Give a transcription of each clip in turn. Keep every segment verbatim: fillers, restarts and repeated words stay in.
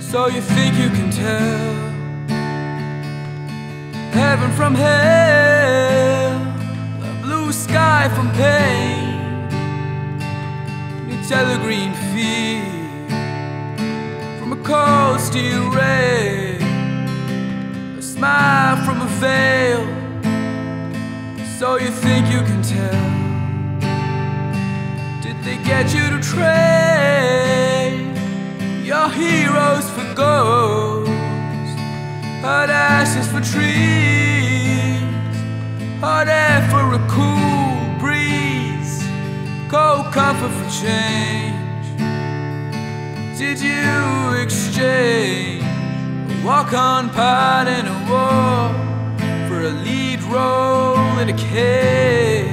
So you think you can tell heaven from hell, a blue sky from pain. You tell a green field from a cold steel rail, a smile from a veil. So you think you can tell. Did they get you to trade your heroes for ghosts, hot ashes for trees, hot air for a cool breeze, cold comfort for change? Did you exchange a walk-on part in a war for a lead role in a cage?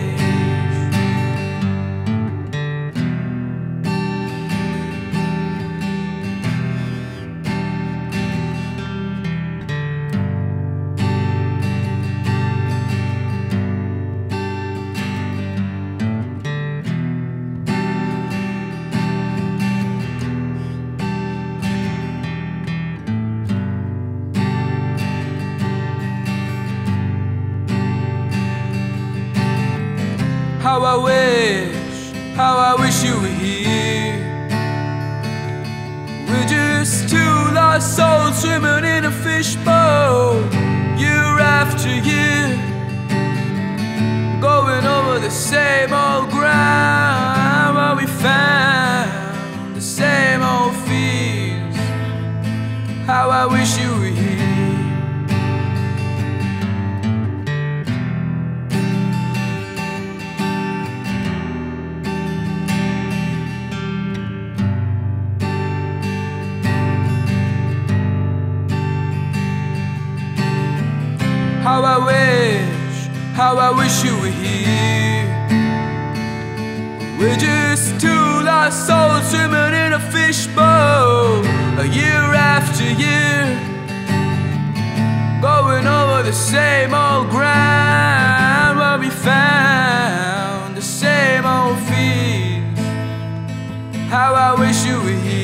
How I wish, how I wish you were here. We're just two lost souls swimming in a fishbowl, year after year, going over the same old ground where we found the same old fears. How I wish you were here. How I wish, how I wish you were here. We're just two lost souls swimming in a fishbowl, a year after year, going over the same old ground where we found the same old fears. How I wish you were here.